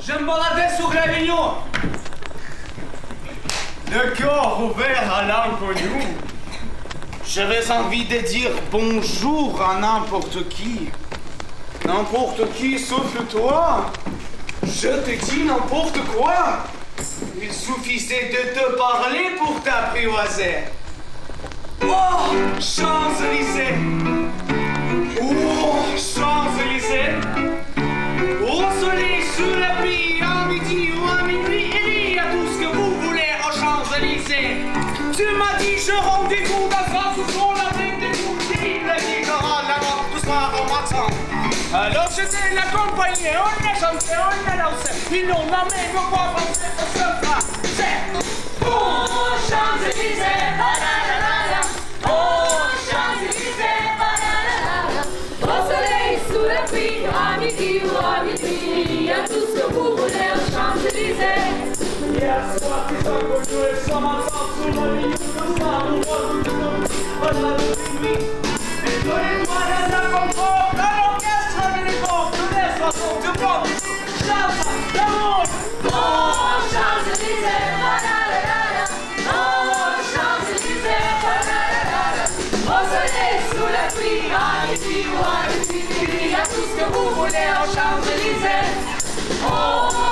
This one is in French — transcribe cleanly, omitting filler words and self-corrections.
Je me baladais sur Gravignon. Le cœur ouvert à l'inconnu. J'avais envie de dire bonjour à n'importe qui. N'importe qui sauf toi. Je te dis n'importe quoi. Il suffisait de te parler pour t'apprivoiser. Oh, Champs-Élysées. Oh, Champs-Élysées. Au soleil, sous la pluie, à midi ou à minuit, il y a tout ce que vous voulez aux Champs-Élysées. Tu m'as dit, je rendez-vous dans France où sont la veille des coups, la vie aura la mort, tout soir en matin. Alors je t'ai l'accompagné, on a chanté, on a dansé, ils n'ont jamais me quoi penser au sofa. C'est oh, Champs-Élysées, la la la la la. Oh, Champs-Élysées, la la la la la. Au soleil, sous la pluie, à midi ou à minuit, il y a tout ce que vous voulez aux Champs-Élysées. Hier soir, tes inconnus et sans ensemble sous la ligne de soir, on voit tout le monde, de nuit. Et tous les doigts d'un confort, dans l'orchestre avec les corps, de l'air, façon de prendre, chance, l'amour. Oh, Champs-Élysées, la la la la la. Oh, Champs-Élysées, la la la la la. Au soleil, sous la pluie, à midi ou à minuit, il y a tout ce que vous voulez aux Champs-Élysées. Oh,